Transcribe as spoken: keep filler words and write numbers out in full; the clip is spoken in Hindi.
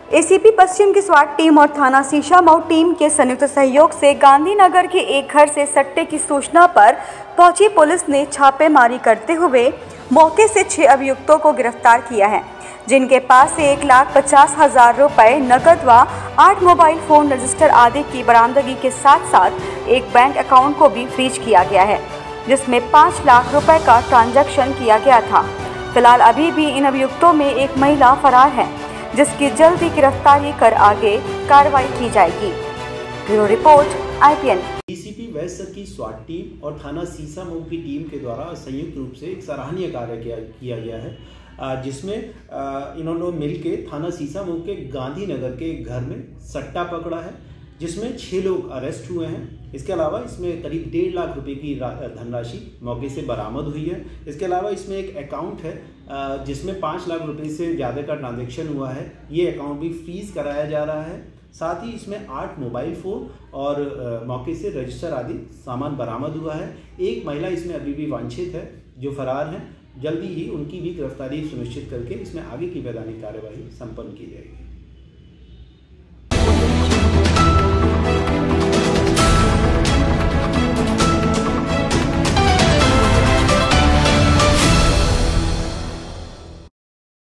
एसीपी पश्चिम की स्वाट टीम और थाना शीशामऊ टीम के संयुक्त सहयोग से गांधीनगर के एक घर से सट्टे की सूचना पर पहुंची पुलिस ने छापेमारी करते हुए मौके से छह अभियुक्तों को गिरफ्तार किया है, जिनके पास से एक लाख पचास हजार रुपये नकद व आठ मोबाइल फोन रजिस्टर आदि की बरामदगी के साथ साथ एक बैंक अकाउंट को भी फ्रीज किया गया है, जिसमें पाँच लाख रुपए का ट्रांजैक्शन किया गया था। फिलहाल अभी भी इन अभियुक्तों में एक महिला फरार है, जिसकी जल्दी गिरफ्तारी कर आगे कार्रवाई की जाएगी। Bureau report I P N. DCP west sir की स्वाट टीम और थाना शीशामऊ की टीम के द्वारा संयुक्त रूप से एक सराहनीय कार्य किया किया गया है, जिसमें इन्होंने मिलके थाना शीशामऊ के गांधीनगर के एक घर में सट्टा पकड़ा है, जिसमें छह लोग अरेस्ट हुए हैं। इसके अलावा इसमें करीब डेढ़ लाख रुपए की धनराशि मौके से बरामद हुई है। इसके अलावा इसमें एक अकाउंट है जिसमें पाँच लाख रुपए से ज़्यादा का ट्रांजैक्शन हुआ है। ये अकाउंट भी फ्रीज कराया जा रहा है। साथ ही इसमें आठ मोबाइल फ़ोन और मौके से रजिस्टर आदि सामान बरामद हुआ है। एक महिला इसमें अभी भी वांछित है, जो फरार हैं। जल्दी ही उनकी भी गिरफ्तारी सुनिश्चित करके इसमें आगे की वैधानिक कार्यवाही संपन्न की जाएगी।